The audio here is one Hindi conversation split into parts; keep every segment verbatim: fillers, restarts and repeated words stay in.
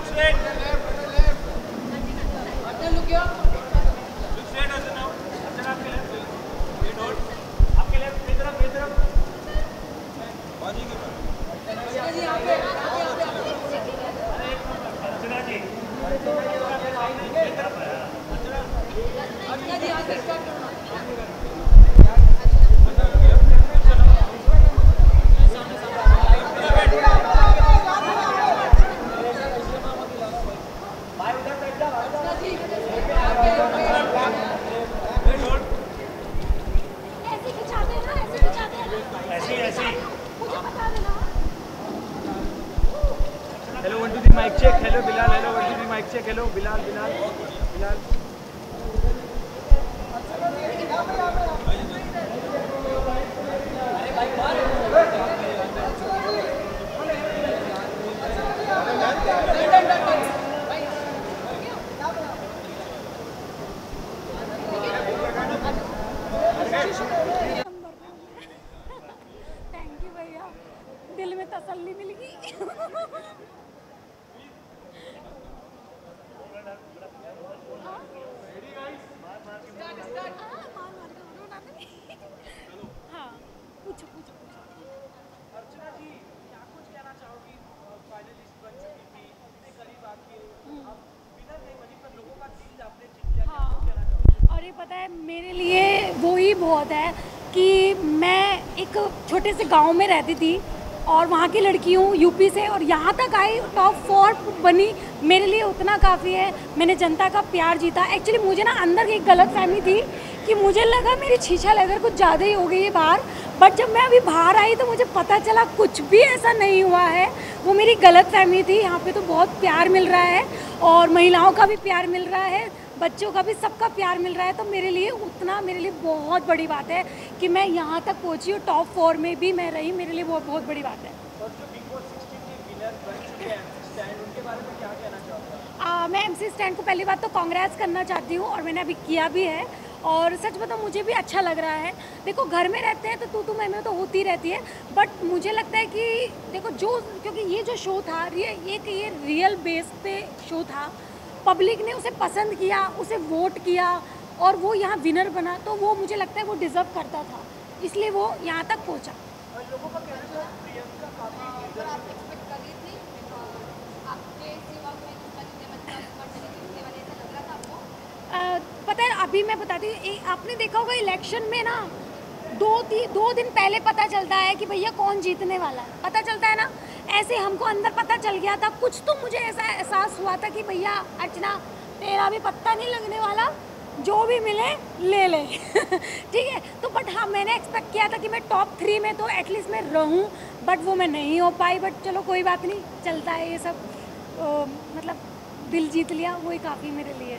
Hello one two three mic check. Hello Bilal. Hello one two three mic check. Hello Bilal Bilal Bilal. Thank you भैया, दिल में तसल्ली मिल गई। हाँ, पूछो पूछो पूछो। अर्चना जी, क्या कुछ कहना चाहोगी? फाइनलिस्ट बन चुकी थी, इतने करीब आके अब विनर नहीं बनी पर लोगों का दिल आपने जीत लिया। क्या कुछ कहना चाहोगी? और ये पता है मेरे लिए वो ही बहुत है कि मैं एक छोटे से गांव में रहती थी और वहाँ की लड़की हूँ यूपी से, और यहाँ तक आई, टॉप फोर बनी, मेरे लिए उतना काफ़ी है। मैंने जनता का प्यार जीता। एक्चुअली मुझे ना अंदर एक गलत फहमी थी कि मुझे लगा मेरी छीछा लेकर कुछ ज़्यादा ही हो गई है बाहर, बट जब मैं अभी बाहर आई तो मुझे पता चला कुछ भी ऐसा नहीं हुआ है। वो मेरी गलत फहमी थी। यहाँ पे तो बहुत प्यार मिल रहा है और महिलाओं का भी प्यार मिल रहा है, बच्चों का भी, सबका प्यार मिल रहा है। तो मेरे लिए उतना, मेरे लिए बहुत बड़ी बात है कि मैं यहाँ तक पहुँची हूँ, टॉप फोर में भी मैं रही, मेरे लिए बहुत बहुत बड़ी बात है। और जो बिग बॉस सिक्सटीन के विनर बन चुके हैं एमसी स्टैन, उनके बारे में क्या कहना चाहोगे? आ, मैं एमसी स्टैन को पहली बात तो कांग्रेस करना चाहती हूँ और मैंने अभी किया भी है, और सच बताऊँ मुझे भी अच्छा लग रहा है। देखो घर में रहते हैं तो तू तू मैं मैं तो होती रहती है, बट मुझे लगता है कि देखो जो, क्योंकि ये जो शो था ये एक ये रियल बेस पे शो था, पब्लिक ने उसे पसंद किया, उसे वोट किया और वो यहाँ विनर बना, तो वो मुझे लगता है वो डिज़र्व करता था, इसलिए वो यहाँ तक पहुँचा। लोगों का कहना था प्रियंका काफी आ, पता है अभी मैं बताती हूँ, आपने देखा होगा इलेक्शन में ना दो ती, दो दिन पहले पता चलता है कि भैया कौन जीतने वाला है, पता चलता है ना। ऐसे हमको अंदर पता चल गया था, कुछ तो मुझे ऐसा एहसास हुआ था कि भैया अर्चना तेरा भी पत्ता नहीं लगने वाला, जो भी मिले ले ले। ठीक है, तो बट हाँ मैंने एक्सपेक्ट किया था कि मैं टॉप थ्री में तो एटलीस्ट मैं रहूँ, बट वो मैं नहीं हो पाई, बट चलो कोई बात नहीं, चलता है ये सब। तो मतलब दिल जीत लिया, वही काफ़ी मेरे लिए।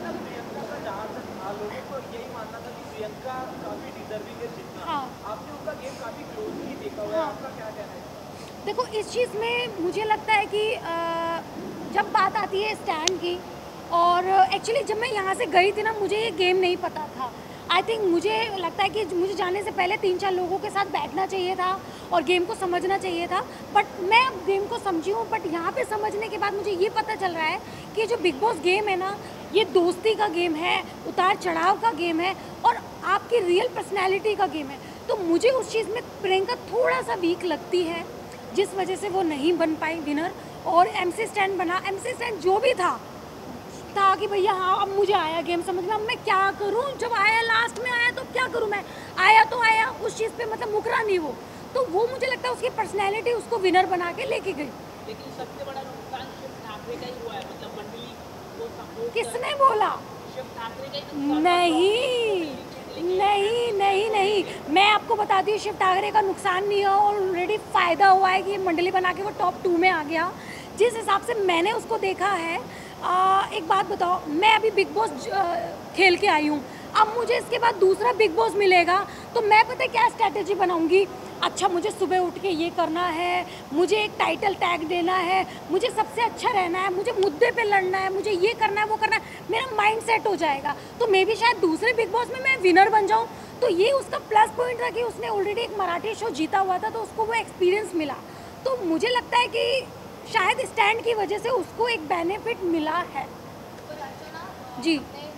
लोगों को यही मानना था कि प्रियंका काफी डिजर्विंग है जीतना। हाँ। आपने उनका गेम काफी क्लोजली देखा हुआ है। हाँ। आपका क्या कहना है? देखो इस चीज़ में मुझे लगता है कि आ, जब बात आती है स्टैंड की, और एक्चुअली जब मैं यहाँ से गई थी ना मुझे ये गेम नहीं पता था। आई थिंक मुझे लगता है कि मुझे जाने से पहले तीन चार लोगों के साथ बैठना चाहिए था और गेम को समझना चाहिए था, बट मैं अब गेम को समझी हूँ। बट यहाँ पे समझने के बाद मुझे ये पता चल रहा है कि जो बिग बॉस गेम है ना, ये दोस्ती का गेम है, उतार चढ़ाव का गेम है और आपकी रियल पर्सनैलिटी का गेम है। तो मुझे उस चीज़ में प्रियंका थोड़ा सा वीक लगती है, जिस वजह से वो नहीं बन पाई विनर, और एमसी स्टैंड बना। एमसी स्टैंड जो भी था था कि भैया हाँ अब मुझे आया गेम समझ में, अब मैं क्या करूं, जब आया लास्ट में आया तो क्या करूं, मैं आया तो आया, उस चीज़ पे मतलब मुकरा नहीं वो, तो वो मुझे लगता है उसकी पर्सनैलिटी उसको विनर बना के लेके गई। लेकिन सबसे बड़ा नुकसान शिव ठाकरे का ही हुआ है, मतलब मंडली को सपोर्ट। किसने बोला? शिव ठाकरे का ही नुकसान। नहीं नहीं नहीं नहीं, मैं आपको बताती हूँ शिव ठाकरे का नुकसान नहीं हुआ, और ऑलरेडी फ़ायदा हुआ है कि मंडली बना के वो टॉप टू में आ गया। जिस हिसाब से मैंने उसको देखा है, आ, एक बात बताओ, मैं अभी बिग बॉस खेल के आई हूँ, अब मुझे इसके बाद दूसरा बिग बॉस मिलेगा तो मैं पता है क्या स्ट्रैटेजी बनाऊंगी। अच्छा मुझे सुबह उठ के ये करना है, मुझे एक टाइटल टैग देना है, मुझे सबसे अच्छा रहना है, मुझे मुद्दे पे लड़ना है, मुझे ये करना है वो करना है, मेरा माइंड सेट हो जाएगा। तो मे भी शायद दूसरे बिग बॉस में मैं विनर बन जाऊँ। तो ये उसका प्लस पॉइंट था कि उसने ऑलरेडी एक मराठी शो जीता हुआ था, तो उसको वो एक्सपीरियंस मिला। तो मुझे लगता है कि शायद स्टैंड की वजह से उसको एक बेनिफिट मिला है। जी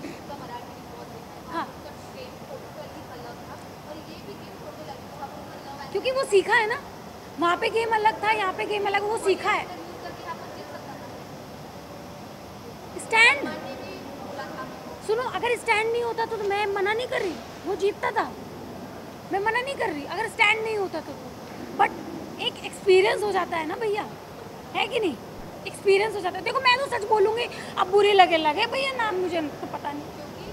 हाँ, क्योंकि वो सीखा है ना, वहाँ पे गेम अलग था, यहाँ पे गेम अलग, वो सीखा है। स्टैंड सुनो, अगर स्टैंड नहीं होता तो, तो मैं मना नहीं कर रही, वो जीतता था, मैं मना नहीं कर रही अगर स्टैंड नहीं होता तो, बट एक एक्सपीरियंस हो जाता है ना भैया, है कि नहीं? एक्सपीरियंस हो जाता है। देखो मैं तो सच बोलूँगी, अब बुरे लगे लगे भैया, नाम मुझे तो पता नहीं।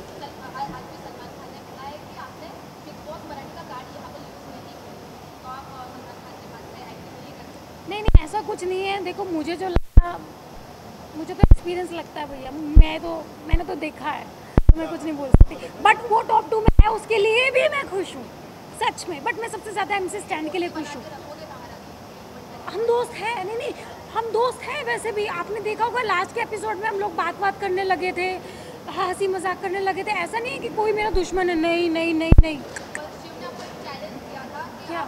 नहीं नहीं ऐसा कुछ नहीं है। देखो मुझे जो लगा, मुझे तो एक्सपीरियंस लगता है भैया, मैं तो मैंने तो देखा है, तो मैं कुछ नहीं बोल सकती। बट वो टॉप टू में है, उसके लिए भी मैं खुश हूँ सच में। बट मैं सबसे ज़्यादा एमसी स्टैंड के लिए खुश हूँ। हम दोस्त हैं, नहीं नहीं हम दोस्त हैं। वैसे भी आपने देखा होगा लास्ट के एपिसोड में हम लोग बात बात करने लगे थे, हंसी मजाक करने लगे थे। ऐसा नहीं है कि कोई मेरा दुश्मन है, नहीं नहीं नहीं नहीं। क्या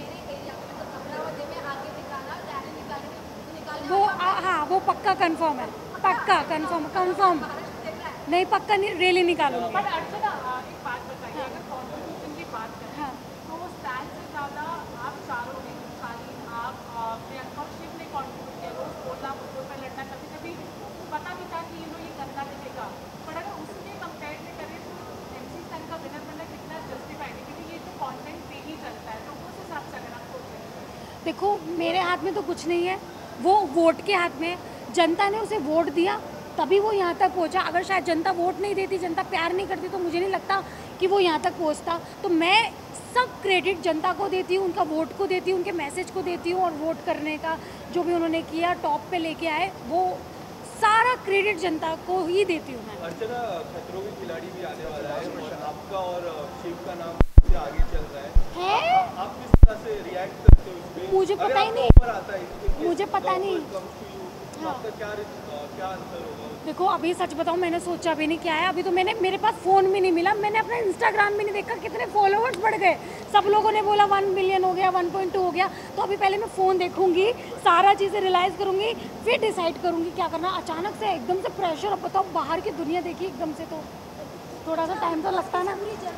वो आ, हाँ वो पक्का कंफर्म है, पक्का कंफर्म कंफर्म नहीं, पक्का नहीं, रैली निकालूंगी। बट अर्चना एक बात बताइए, अगर कंट्रीब्यूशन की बात करें हाँ। तो वो स्टैंड से ज़्यादा आप चारों ने, सारी आप प्रियंका शिव ने कंट्रीब्यूट किया, वो बोलना मुझे पर लड़ना, कभी कभी पता भी था कि ये लोग ये करना दिखेगा। पर अगर उसके कंपेयर में करें तो एमसी स्टैंड का विनर बनना कितना जस्टिफाइड है, क्योंकि ये तो कॉन्टेंट पे ही चलता है, तो उस हिसाब से अगर आप सोच रहे हैं। देखो मेरे हाथ में तो कुछ नहीं है, वो वोट के हाथ में। जनता ने उसे वोट दिया तभी वो यहाँ तक पहुँचा। अगर शायद जनता वोट नहीं देती, जनता प्यार नहीं करती, तो मुझे नहीं लगता कि वो यहाँ तक पहुँचता। तो मैं सब क्रेडिट जनता को देती हूँ, उनका वोट को देती हूँ, उनके मैसेज को देती हूँ, और वोट करने का जो भी उन्होंने किया, टॉप पे लेके आए, वो सारा क्रेडिट जनता को ही देती हूँ मैं। अर्चना, खतरों के खिलाड़ी भी आने वाला है और आपका और शिव का नाम सबसे आगे चल रहा है, है? आप, आप किस तरह से रिएक्ट करते हो इसमें? मुझे पता ही नहीं, आता है मुझे पता नहीं। हाँ। आपका क्या क्या आंसर होगा? देखो अभी सच बताऊं, मैंने सोचा भी नहीं क्या है। अभी तो मैंने, मेरे पास फ़ोन भी नहीं मिला, मैंने अपना इंस्टाग्राम भी नहीं देखा कितने फॉलोअर्स बढ़ गए। सब लोगों ने बोला वन मिलियन हो गया, वन पॉइंट टू हो गया। तो अभी पहले मैं फ़ोन देखूंगी, सारा चीज़ें रियलाइज़ करूंगी, फिर डिसाइड करूंगी क्या करना। अचानक से एकदम से प्रेशर, अब बताओ बाहर की दुनिया देखी एकदम से, तो थोड़ा सा टाइम तो लगता है ना।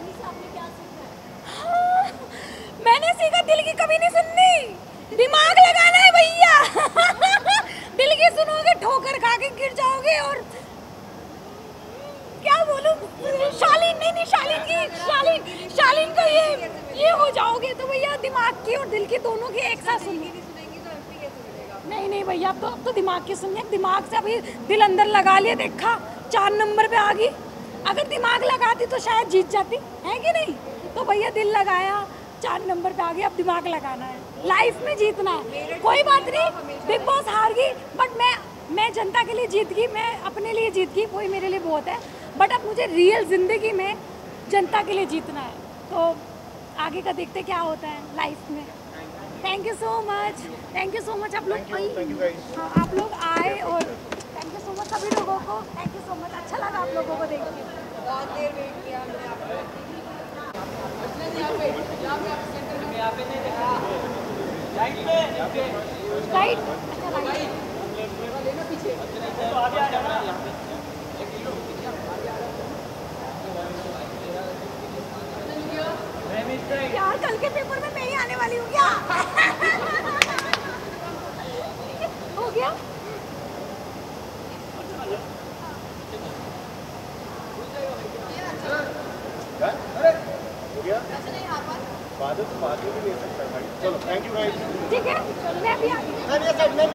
हाँ, मैंने सीखा दिल की कभी नहीं सुननी, दिमाग लगाना है भैया। दिल की सुनोगे ठोकर खा के गिर जाओगे। और क्या बोलूं, शालीन नहीं नहीं शालीन की शालीन शालीन को ये ये हो जाओगे, तो भैया दिमाग की और दिल की दोनों की एक साथ सुनिए। नहीं नहीं भैया, अब तो अब तो दिमाग की सुनिए। दिमाग से अभी दिल अंदर लगा लिया, देखा चार नंबर पे आ गई। अगर दिमाग लगाती तो शायद जीत जाती, है कि नहीं? तो भैया दिल लगाया, चार नंबर पे आ गई, अब दिमाग लगाना है, लाइफ में जीतना है। कोई बात नहीं, बिग बॉस हार गई, बट मैं मैं जनता के लिए जीत गई, मैं अपने लिए जीत गई, वही मेरे लिए बहुत है। बट अब मुझे रियल ज़िंदगी में जनता के लिए जीतना है, तो आगे का देखते क्या होता है लाइफ में। Thank you so much, thank you so much. आप लोग हाँ आप लोग आए, और थैंक यू सो मच सभी लोगों को, थैंक यू सो मच। अच्छा लगा आप लोगों को देख के, बहुत देर वेट किया हमने आपको। राइट, अच्छा राइट, यार कल के पेपर में मैं ही आने वाली हूँ क्या? हो गया? हो गया? बाद में तो बाद में भी ले सकता है भाई। चलो थैंक यू भाई। ठीक है, मैं भी आ गई।